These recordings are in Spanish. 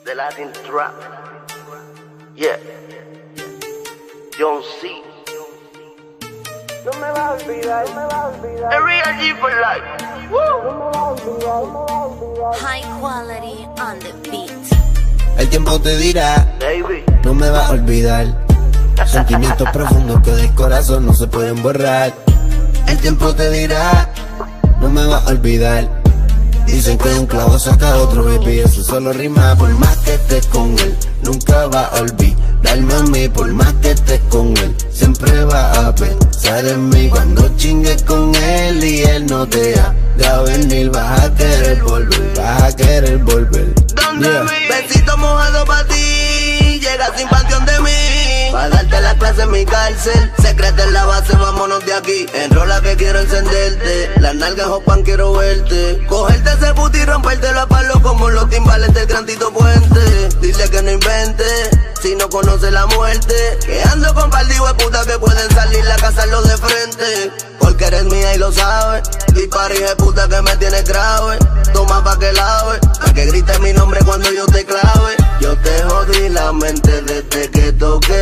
The Latin Trap. Yeah. John C. No me va a olvidar, no me va a olvidar. The Real G for life. Woo. No me va a olvidar, no me va a olvidar. High quality on the beat. El tiempo te dirá, Baby. no me va a olvidar. Sentimientos profundos que del corazón no se pueden borrar. El tiempo te dirá, no me va a olvidar. Dicen que un clavo saca otro, baby, eso solo rima. Por más que estés con él, nunca va a olvidarme a mí. Por más que estés con él, siempre va a pensar en mí. Cuando chingues con él y él no te haga venir, vas a querer volver, vas a querer volver. ¿Dónde mi besito mojado pa' ti? Llega sin panteón de mí. Pa' darte la clase en mi cárcel. Secreta en la base, vámonos de aquí. Enrola que quiero encenderte. Las nalgas Jopan, quiero verte. Cogerte ese puti y rompértelo a palo como los timbales del Gran Tito Puente. Dile que no invente, si no conoce la muerte. Que ando con par de putas que pueden salir la casarlo de frente. Porque eres mía y lo sabes. Dispara de puta que me tienes grave. Toma pa' que lave, pa' que grites mi nombre cuando yo te clave. Yo te jodí la mente desde que toqué.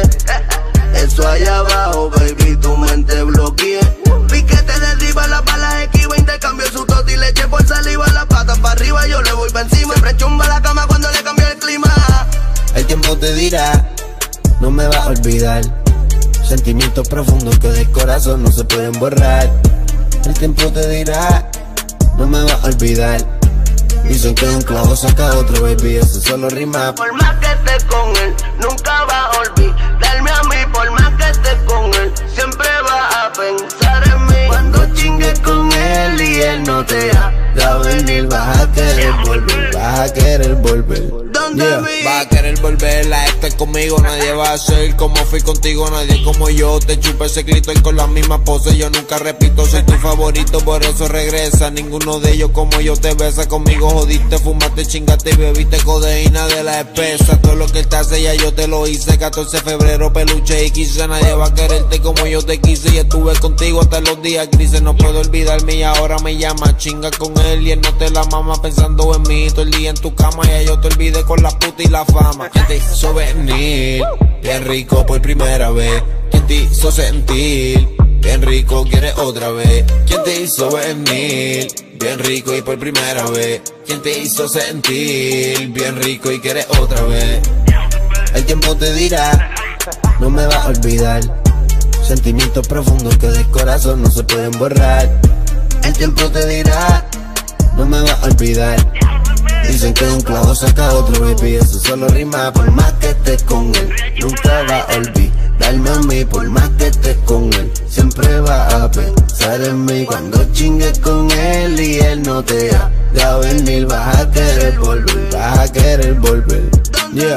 Eso allá abajo, baby, tu mente bloqueé. Piquete de arriba, las balas esquiva. Intercambio su toti y leche por saliva. Las patas para arriba, yo le voy pa' encima. Siempre chumba la cama cuando le cambio el clima. El tiempo te dirá, no me va a olvidar. Sentimientos profundos que del corazón no se pueden borrar. El tiempo te dirá, no me va a olvidar. Dicen que un clavo saca otro, baby, eso solo rima. Por más que estés con él, nunca va a olvidarme a mí. Por más que estés con él, siempre va a pensar en mí. Cuando chingues con él y él no te haga venir, vas a querer volver, Vas a querer volver. ¿Dónde vi? Vas a querer volver a estar conmigo. Nadie va a ser como fui contigo. Nadie como yo. Te chupa ese clito y con la misma pose. Yo nunca repito, soy tu favorito, por eso regresa. Ninguno de ellos como yo te besa. Conmigo jodiste, fumaste, chingaste y bebiste codeína de la espesa. Todo lo que él te hace ya yo te lo hice. 14 de febrero, peluche y quise. Nadie va a quererte como yo te quise. Y estuve contigo hasta los días grises. No puedo olvidarme y ahora me llama. Chinga con él y él no te la mama pensando en mí. Todo el día en tu cama ya yo te olvidé con la puta y la fama. ¿Quién te hizo venir bien rico por primera vez? ¿Quién te hizo sentir bien rico? ¿Quieres otra vez? ¿Quién te hizo venir bien rico y por primera vez? ¿Quién te hizo sentir bien rico y quieres otra vez? El tiempo te dirá, no me va a olvidar. Sentimientos profundos que del corazón no se pueden borrar. El tiempo te dirá, no me va a olvidar. Dicen que un clavo saca otro, baby, eso solo rima. Por más que estés con él, nunca va a olvidarme a mí. Por más que estés con él, siempre va a pensar en mí. Cuando chingues con él y él no te haga venir, vas a querer volver, vas a querer volver. Yeah.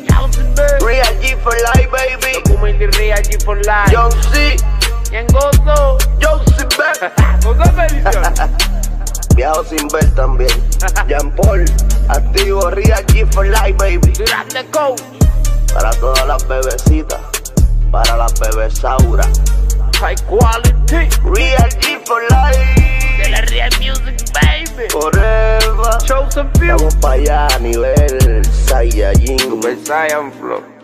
Real G for life, baby. Documento y Real G for life. John C. ¿Quién gozo? John C. Beck. ¿Gozo bendición? Viajo sin ver también. Jean Paul, activo, Real G for life, baby. Grande coach. Para todas las bebecitas, para las bebesauras. High quality. Real G for life. De la Real Music, baby. Forever. Chosen few. Vamos para allá a nivel Saiyajin. Super Saiyan Flow.